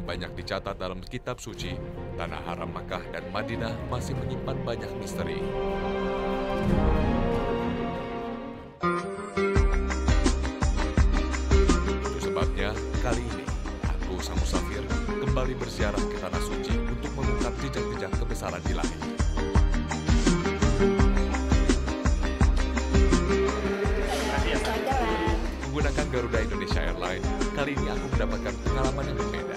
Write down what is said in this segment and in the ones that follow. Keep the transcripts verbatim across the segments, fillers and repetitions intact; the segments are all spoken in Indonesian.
yang banyak dicatat dalam kitab suci, tanah haram Makkah dan Madinah masih menyimpan banyak misteri. Itu sebabnya kali ini aku sang musafir kembali berziarah ke tanah suci untuk mengungkap jejak-jejak kebesaran ilahi. Menggunakan Garuda Indonesia Airlines, kali ini aku mendapatkan pengalaman yang berbeda.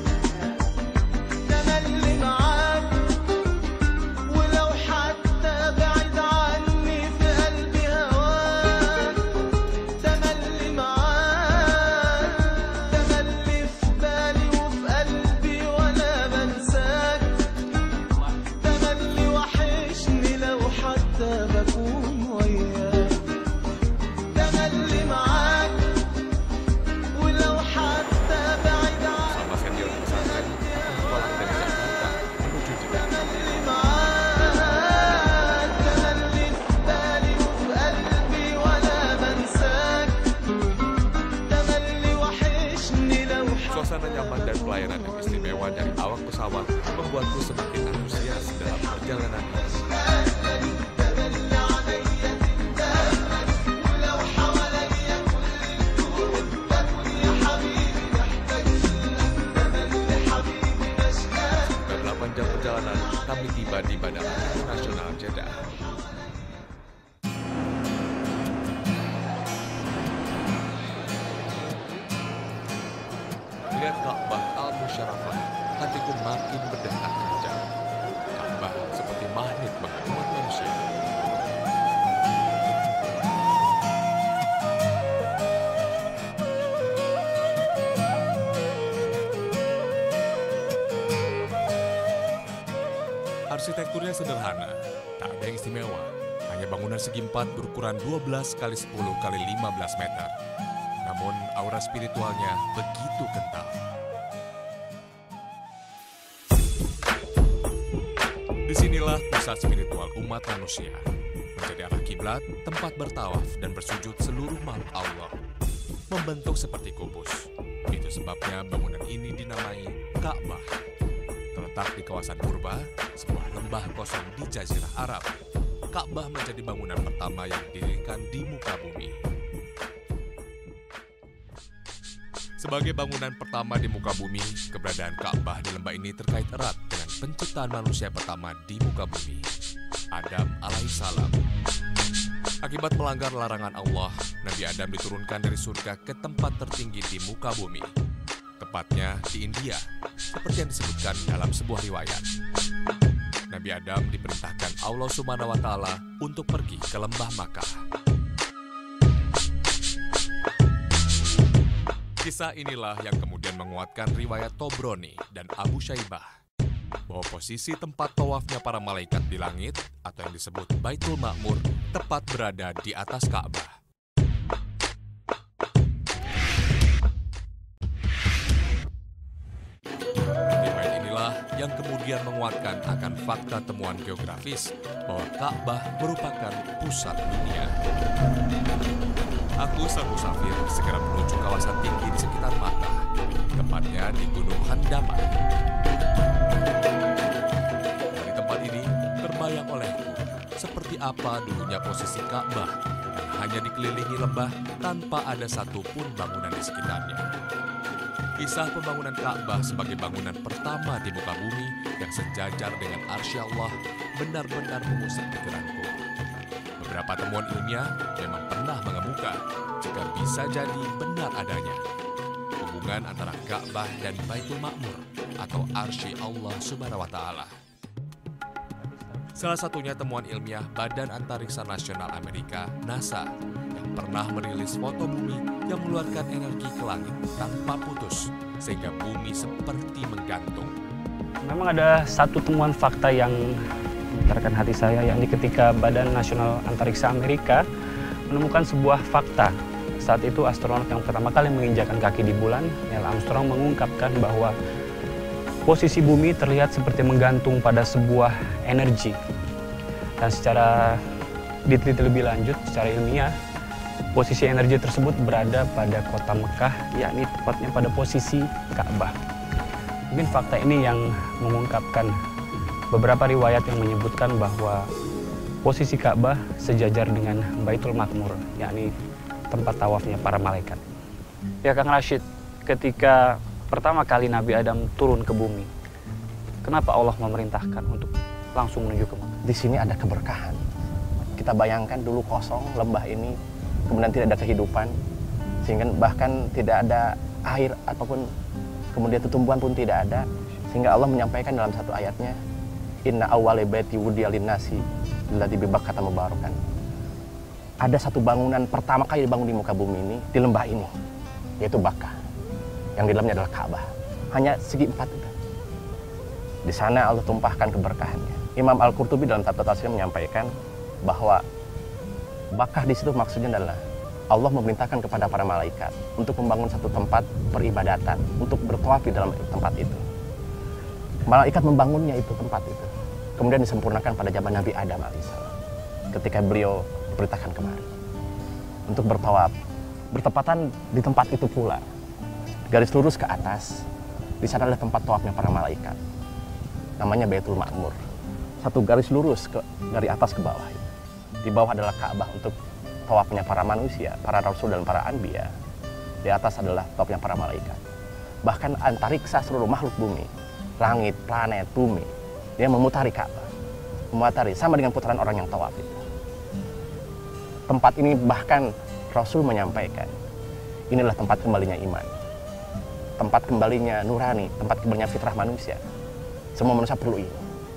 Suasana nyaman dan pelayanan yang istimewa dari awak pesawat membuatku semakin antusias dalam perjalanan ini. Sekitar delapan jam perjalanan, kami tiba di Bandara Internasional Jeddah. Melihat Ka'bah Al-Musyarrafah, hatiku makin berdetak kencang. Ka'bah seperti magnet bagi umat manusia. Arsitekturnya sederhana, tak ada yang istimewa. Hanya bangunan segi empat berukuran dua belas kali sepuluh kali lima belas meter. Namun aura spiritualnya begitu kental. Disinilah pusat spiritual umat manusia, menjadi arah kiblat, tempat bertawaf dan bersujud seluruh makhluk Allah, membentuk seperti kubus. Itu sebabnya bangunan ini dinamai Ka'bah. Terletak di kawasan Purba, sebuah lembah kosong di Jazirah Arab. Ka'bah menjadi bangunan pertama yang didirikan di muka bumi. Sebagai bangunan pertama di muka bumi, keberadaan Ka'bah di lembah ini terkait erat dengan penciptaan manusia pertama di muka bumi, Adam alaihissalam. Akibat melanggar larangan Allah, Nabi Adam diturunkan dari surga ke tempat tertinggi di muka bumi, tepatnya di India, seperti yang disebutkan dalam sebuah riwayat. Nabi Adam diperintahkan Allah Subhanahu wa Ta'ala untuk pergi ke lembah Makkah. Kisah inilah yang kemudian menguatkan riwayat Tobroni dan Abu Syaibah bahwa posisi tempat tawafnya para malaikat di langit atau yang disebut Baitul Ma'mur tepat berada di atas Ka'bah. Riwayat inilah yang kemudian menguatkan akan fakta temuan geografis bahwa Ka'bah merupakan pusat dunia. Aku sang musafir segera menuju kawasan tinggi di sekitar Makkah, tepatnya di Gunung Handama. Dari tempat ini terbayang olehku seperti apa dulunya posisi Ka'bah yang hanya dikelilingi lembah tanpa ada satupun bangunan di sekitarnya. Kisah pembangunan Ka'bah sebagai bangunan pertama di muka bumi yang sejajar dengan arsy Allah benar-benar mengusik pikiranku. Beberapa temuan ilmiah memang pernah mengemuka jika bisa jadi benar adanya hubungan antara Ka'bah dan Baitul Ma'mur atau arsy Allah Subhanahu wa Ta'ala. Salah satunya temuan ilmiah Badan Antariksa Nasional Amerika, NASA, yang pernah merilis foto bumi yang mengeluarkan energi ke langit tanpa putus, sehingga bumi seperti menggantung. Memang ada satu temuan fakta yang menggetarkan hati saya, yakni ketika Badan Nasional Antariksa Amerika menemukan sebuah fakta. Saat itu astronot yang pertama kali menginjakkan kaki di bulan, Neil Armstrong, mengungkapkan bahwa posisi bumi terlihat seperti menggantung pada sebuah energi. Dan secara diteliti lebih lanjut, secara ilmiah, posisi energi tersebut berada pada kota Mekah, yakni tepatnya pada posisi Ka'bah. Mungkin fakta ini yang mengungkapkan beberapa riwayat yang menyebutkan bahwa posisi Ka'bah sejajar dengan Baitul Ma'mur, yakni tempat tawafnya para malaikat. Ya Kang Rashid, ketika pertama kali Nabi Adam turun ke bumi, kenapa Allah memerintahkan untuk langsung menuju ke Makkah? Di sini ada keberkahan. Kita bayangkan dulu kosong lembah ini, kemudian tidak ada kehidupan, sehingga bahkan tidak ada air ataupun kemudian tumbuhan pun tidak ada, sehingga Allah menyampaikan dalam satu ayatnya, Inna awwala baiti wudi'a lin-nasi alladzi bi Bakkata mubarakan. Ada satu bangunan pertama kali dibangun di muka bumi ini, di lembah ini, yaitu Bakkah, yang di dalamnya adalah Ka'bah. Hanya segi empat itu. Di sana Allah tumpahkan keberkahannya. Imam Al-Qurtubi dalam Tafsir Tafsir menyampaikan bahwa Bakkah di situ maksudnya adalah Allah memerintahkan kepada para malaikat untuk membangun satu tempat peribadatan, untuk bertawaf di dalam tempat itu. Malaikat membangunnya itu tempat itu. Kemudian disempurnakan pada zaman Nabi Adam alaihissalam. Ketika beliau diperintahkan kemari untuk bertawaf, bertepatan di tempat itu pula. Garis lurus ke atas, di sana adalah tempat tawafnya para malaikat. Namanya Baitul Ma'mur. Satu garis lurus ke dari atas ke bawah. Di bawah adalah Ka'bah untuk tawafnya para manusia, para rasul dan para anbiya. Di atas adalah tawafnya para malaikat. Bahkan antariksa seluruh makhluk bumi, langit, planet, bumi, dia memutari Ka'bah, memutari sama dengan putaran orang yang tawaf itu. Tempat ini bahkan Rasul menyampaikan, inilah tempat kembalinya iman, tempat kembalinya nurani, tempat kembalinya fitrah manusia. Semua manusia perlu ini.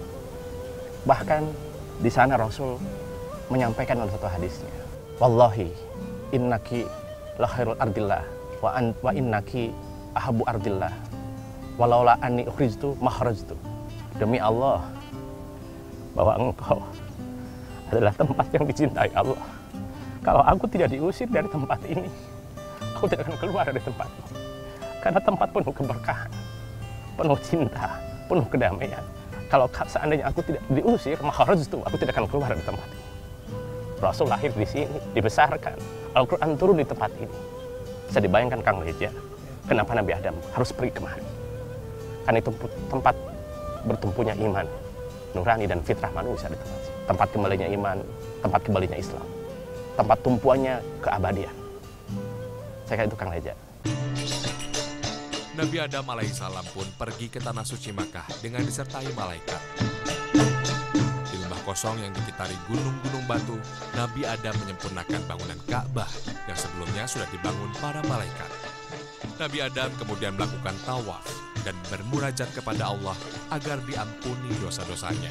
Bahkan di sana Rasul menyampaikan dalam satu hadisnya, Wallahi innaki la khairul ardillah wa, an, wa innaki ahabu ardillah walaula anni ukhrijtu makhrajtu. Demi Allah bahwa engkau adalah tempat yang dicintai Allah. Kalau aku tidak diusir dari tempat ini, aku tidak akan keluar dari tempat ini. Karena tempat penuh keberkahan, penuh cinta, penuh kedamaian. Kalau seandainya aku tidak diusir, makhrajtu, aku tidak akan keluar dari tempat ini. Rasul lahir di sini, dibesarkan. Al-Quran turun di tempat ini. Bisa dibayangkan Kang Reja, kenapa Nabi Adam harus pergi kemari? Karena itu tempat bertumpunya iman, nurani dan fitrah manusia di tempat ini. Tempat kembalinya iman, tempat kembalinya Islam, tempat tumpuannya keabadian. Saya kira itu Kang Reja. Nabi Adam alaihissalam pun pergi ke tanah suci Makkah dengan disertai malaikat. Di lembah kosong yang dikitari gunung-gunung batu, Nabi Adam menyempurnakan bangunan Ka'bah yang sebelumnya sudah dibangun para malaikat. Nabi Adam kemudian melakukan tawaf dan bermunajat kepada Allah agar diampuni dosa-dosanya.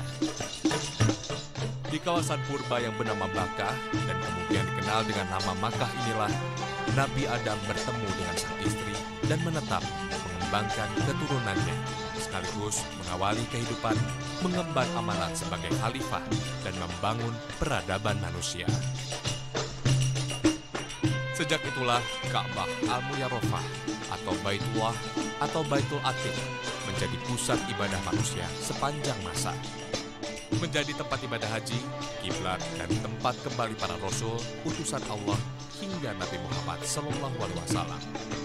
Di kawasan purba yang bernama Bakkah dan kemudian dikenal dengan nama Makkah inilah, Nabi Adam bertemu dengan sang istri dan menetap mengembangkan keturunannya, sekaligus mengawali kehidupan, mengemban amanat sebagai khalifah, dan membangun peradaban manusia. Sejak itulah Ka'bah Al-Muyarrafah atau Baitullah atau Baitul Atiq menjadi pusat ibadah manusia sepanjang masa. Menjadi tempat ibadah haji, kiblat, dan tempat kembali para rasul, utusan Allah, hingga Nabi Muhammad Sallallahu Alaihi Wasallam.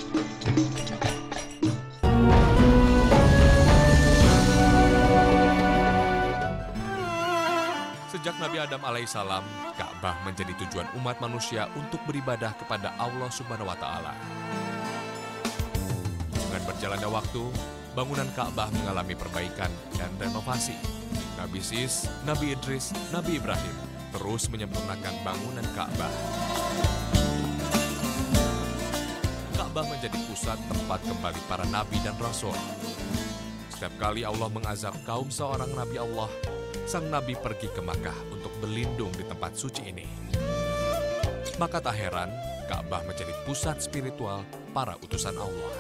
Sejak Nabi Adam alaihissalam, Ka'bah menjadi tujuan umat manusia untuk beribadah kepada Allah Subhanahu wa Ta'ala. Dengan berjalannya waktu, bangunan Ka'bah mengalami perbaikan dan renovasi. Nabi Sis, Nabi Idris, Nabi Ibrahim terus menyempurnakan bangunan Ka'bah. Ka'bah menjadi pusat tempat kembali para nabi dan rasul. Setiap kali Allah mengazab kaum seorang nabi Allah, sang nabi pergi ke Makkah untuk berlindung di tempat suci ini. Maka tak heran, Ka'bah menjadi pusat spiritual para utusan Allah.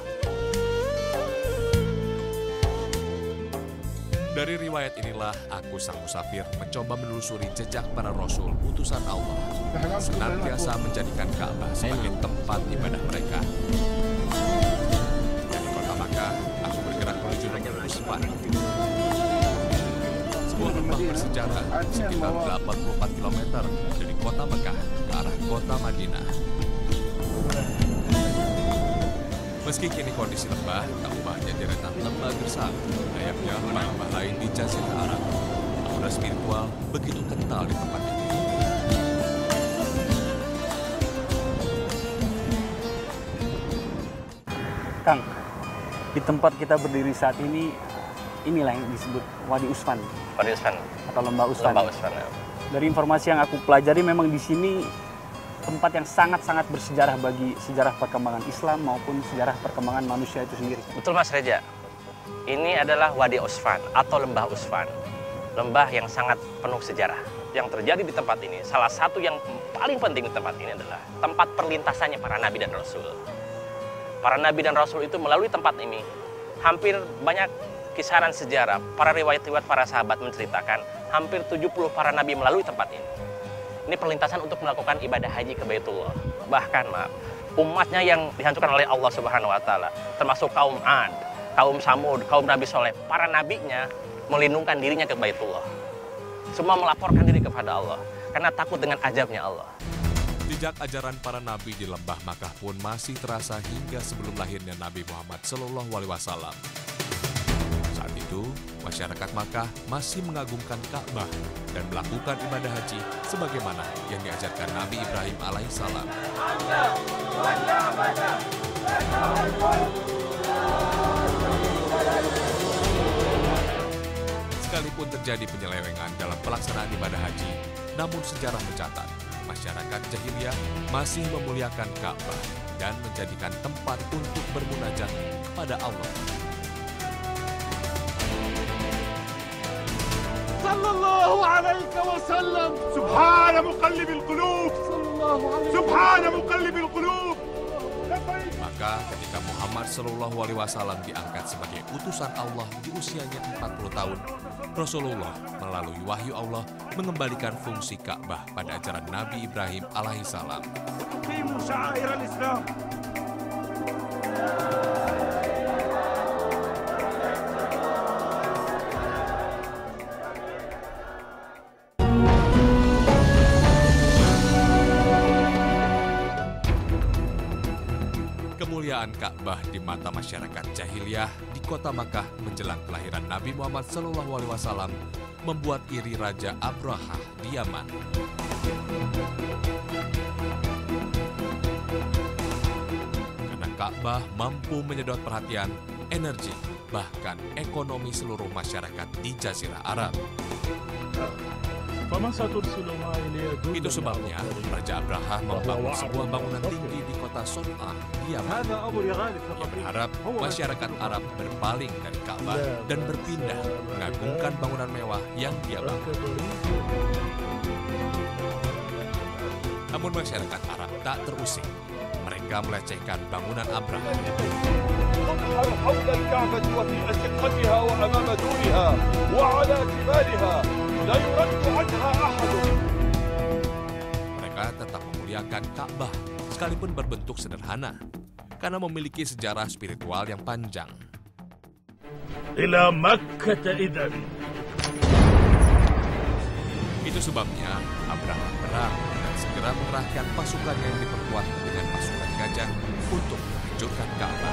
Dari riwayat inilah aku sang musafir mencoba menelusuri jejak para rasul utusan Allah, senantiasa menjadikan Ka'bah sebagai tempat ibadah mereka. Dari kota Makkah, aku bergerak menuju nomor Usfan, sebuah lembah bersejarah sekitar delapan puluh empat kilometer dari kota Mekah ke arah kota Madinah. Meski kini kondisi lembah tak ubahnya deretan lembah gersang, layaknya lembah lain di Jazirah Arab. Aura spiritual begitu kental di tempat ini. Kang, di tempat kita berdiri saat ini, inilah yang disebut Wadi Usfan. Wadi Usfan. Atau Lembah Usfan. Lembah Usfan, ya. Dari informasi yang aku pelajari, memang di sini tempat yang sangat-sangat bersejarah bagi sejarah perkembangan Islam maupun sejarah perkembangan manusia itu sendiri. Betul Mas Reja. Ini adalah Wadi Usfan atau Lembah Usfan. Lembah yang sangat penuh sejarah. Yang terjadi di tempat ini, salah satu yang paling penting di tempat ini adalah tempat perlintasannya para nabi dan rasul. Para nabi dan rasul itu melalui tempat ini, hampir banyak kisaran sejarah, para riwayat-riwayat para sahabat menceritakan hampir tujuh puluh para nabi melalui tempat ini. Ini perlintasan untuk melakukan ibadah haji ke Baitullah. Bahkan maaf, umatnya yang dihancurkan oleh Allah Subhanahu wa taala, termasuk kaum Ad, kaum Samud, kaum Nabi Soleh, para nabinya melindungkan dirinya ke Baitullah. Semua melaporkan diri kepada Allah karena takut dengan azabnya Allah. Jejak ajaran para nabi di lembah Makkah pun masih terasa hingga sebelum lahirnya Nabi Muhammad Shallallahu Alaihi Wasallam. Saat itu, masyarakat Makkah masih mengagungkan Ka'bah dan melakukan ibadah haji sebagaimana yang diajarkan Nabi Ibrahim alaihissalam. Sekalipun terjadi penyelewengan dalam pelaksanaan ibadah haji, namun sejarah mencatat masyarakat jahiliyah masih memuliakan Ka'bah dan menjadikan tempat untuk bermunajat kepada Allah. Sallallahu alaihi wasallam. Subhana muqallibil qulub. Subhana muqallibil qulub. Maka ketika Muhammad Shallallahu Alaihi Wasallam diangkat sebagai utusan Allah di usianya empat puluh tahun, Rasulullah melalui wahyu Allah mengembalikan fungsi Ka'bah pada ajaran Nabi Ibrahim alaihissalam. Kemuliaan Ka'bah di mata masyarakat jahiliyah di kota Makkah menjelang kelahiran Nabi Muhammad Shallallahu Alaihi Wasallam membuat iri Raja Abraha di Yaman. Karena Ka'bah mampu menyedot perhatian, energi, bahkan ekonomi seluruh masyarakat di Jazirah Arab. Itu sebabnya Raja Abraha membangun sebuah bangunan tinggi di kota Son'a di Yaman. Ia berharap masyarakat Arab berpaling dari Ka'bah dan berpindah mengagungkan bangunan mewah yang dia bangun. Namun masyarakat Arab tak terusik. Mereka melecehkan bangunan Abraha. Mereka tetap memuliakan Ka'bah, sekalipun berbentuk sederhana, karena memiliki sejarah spiritual yang panjang. Ila Makkah idzan. Itu sebabnya Abraha berang dan segera mengerahkan pasukannya yang diperkuat dengan pasukan gajah untuk menghancurkan Ka'bah.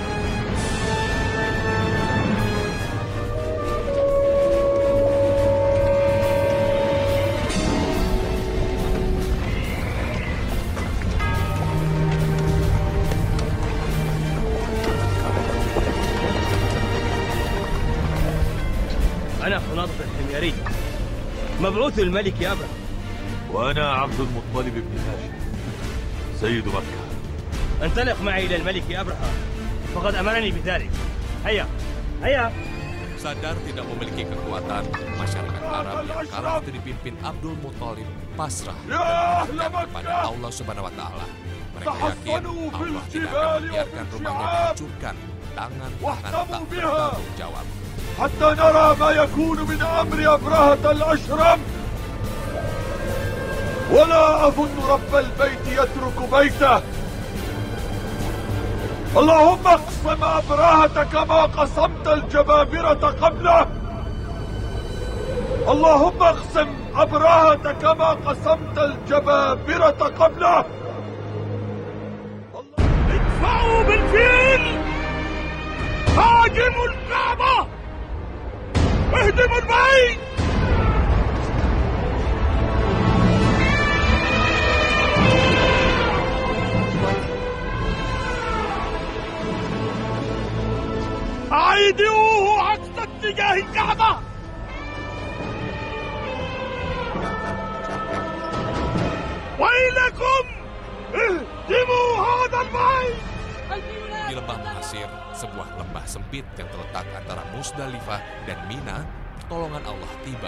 أنا خلاص الحميري مبعوث الملك يا أبا. وأنا عبد المطلب بن هاشم سيد مكة. انطلق معي إلى الملك يا أبرهة فقد أمرني بذلك. هيا هيا. Sadar tidak memiliki kekuatan, masyarakat Arab yang kala itu dipimpin Abdul Muthalib pasrah dan berharap kepada Allah Subhanahu wa taala. Mereka yakin Allah tidak akan membiarkan rumahnya dihancurkan tangan-tangan tak bertanggung jawab. حتى نرى ما يكون من أمر أبرهة الأشرم ولا أظن رب البيت يترك بيته. اللهم اقسم أبرهة كما قسمت الجبابرة قبله. اللهم اقسم أبرهة كما قسمت الجبابرة قبله. ادفعوا بالفيل هاجم الكعبة اهدموا البيت. أعيدوه عكس اتجاه الكعبة. ويلكم اهدموا هذا البيت. Di lembah Muhasir, sebuah lembah sempit yang terletak antara Musdalifah dan Mina, pertolongan Allah tiba.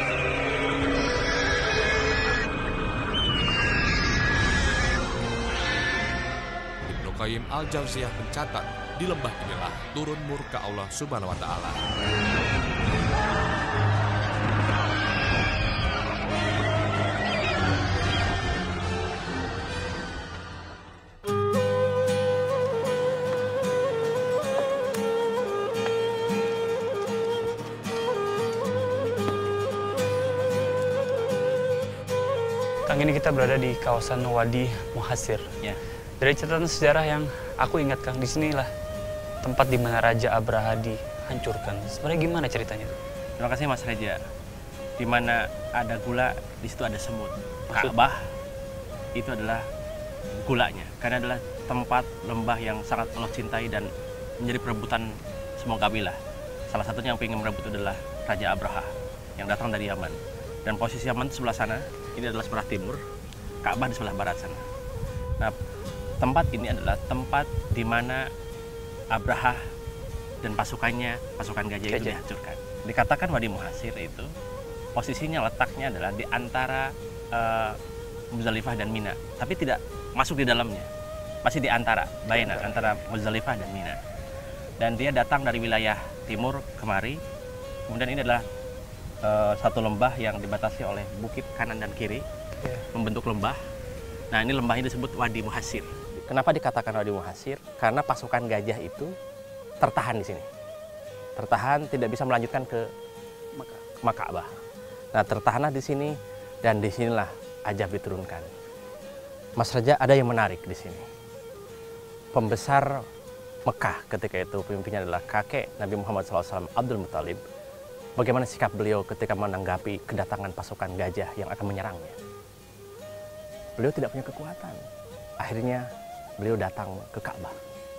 Ibnu Qayyim Al-Jauziyah mencatat, di lembah inilah turun murka Allah Subhanahu wa Ta'ala. Kang, ini kita berada di kawasan Wadi Muhasir. Ya. Dari catatan sejarah yang aku ingat, Kang, di sinilah tempat di mana Raja Abraha dihancurkan. Sebenarnya gimana ceritanya? Terima kasih Mas Reja. Di mana ada gula, di situ ada semut. Ka'bah itu adalah gulanya, karena adalah tempat lembah yang sangat Allah cintai dan menjadi perebutan semua kabilah. Salah satunya yang ingin merebut adalah Raja Abraha yang datang dari Yaman. Dan posisi Yaman di sebelah sana, ini adalah sebelah timur, Ka'bah di sebelah barat sana. Nah, tempat ini adalah tempat di mana Abraha dan pasukannya, pasukan gajah, itu dihancurkan. Dikatakan Wadi Muhasir itu, posisinya letaknya adalah di antara uh, Muzdalifah dan Mina, tapi tidak masuk di dalamnya, masih di antara, bayana, antara Muzdalifah dan Mina. Dan dia datang dari wilayah timur kemari, kemudian ini adalah Uh, satu lembah yang dibatasi oleh bukit kanan dan kiri, yeah. membentuk lembah. Nah, ini lembah ini disebut Wadi Muhasir. Kenapa dikatakan Wadi Muhasir? Karena pasukan gajah itu tertahan di sini. Tertahan, tidak bisa melanjutkan ke Ka'bah. Nah, tertahanlah di sini, dan disinilah ajab diturunkan. Mas Raja, ada yang menarik di sini. Pembesar Mekah ketika itu, pemimpinnya adalah kakek Nabi Muhammad shallallahu alaihi wasallam, Abdul Muttalib. Bagaimana sikap beliau ketika menanggapi kedatangan pasukan gajah yang akan menyerangnya? Beliau tidak punya kekuatan. Akhirnya beliau datang ke Ka'bah.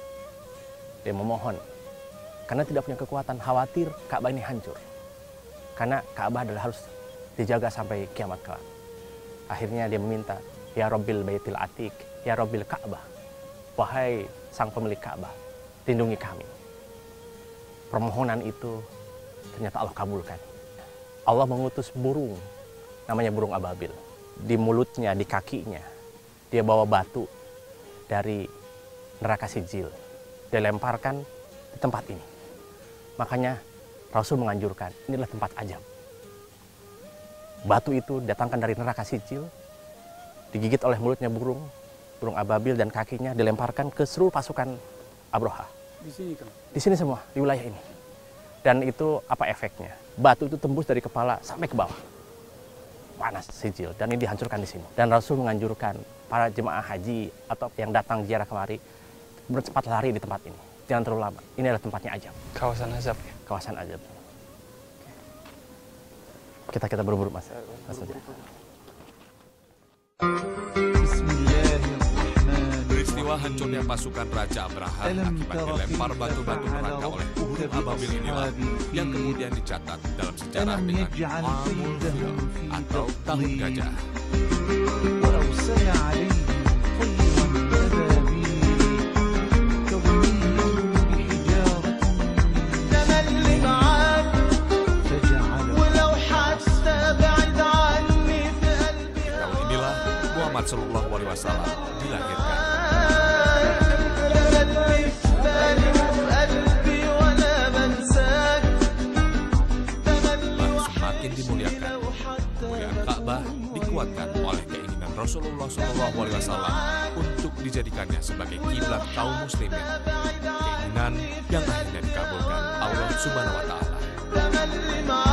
Dia memohon. Karena tidak punya kekuatan, khawatir Ka'bah ini hancur. Karena Ka'bah adalah harus dijaga sampai kiamat kelak. Akhirnya dia meminta, Ya Rabbil Baitil Atiq, Ya Rabbil Ka'bah. Wahai sang pemilik Ka'bah, lindungi kami. Permohonan itu ternyata Allah kabulkan. Allah mengutus burung, namanya burung ababil. Di mulutnya, di kakinya, dia bawa batu dari neraka Sijil. Dia lemparkan di tempat ini. Makanya Rasul menganjurkan, inilah tempat ajab. Batu itu datangkan dari neraka Sijil, digigit oleh mulutnya burung, burung ababil, dan kakinya dilemparkan ke seluruh pasukan Abraha. Di sini, Kang? Di sini semua, di wilayah ini. Dan itu apa efeknya? Batu itu tembus dari kepala sampai ke bawah. Panas Sijil, dan ini dihancurkan di sini. Dan Rasul menganjurkan para jemaah haji atau yang datang ziarah kemari bercepat lari di tempat ini. Jangan terlalu lama. Ini adalah tempatnya ajab. Kawasan azab ya? Kawasan ajab. Kita kita berburu Mas. Mas Peristiwa hancurnya pasukan Raja Abraha akibat dilempar batu-batu neraka oleh burung ababil inilah yang kemudian dicatat dalam sejarah dengan Amul Fil atau Tahun Gajah. Tahun inilah Muhammad Shallallahu Alaihi Wasallam dilahirkan. Semakin dimuliakan, kemuliaan Ka'bah dikuatkan oleh keinginan Rasulullah shallallahu alaihi wasallam untuk dijadikannya sebagai kiblat kaum muslimin. Keinginan yang akhirnya dikabulkan Allah Subhanahu wa Ta'ala.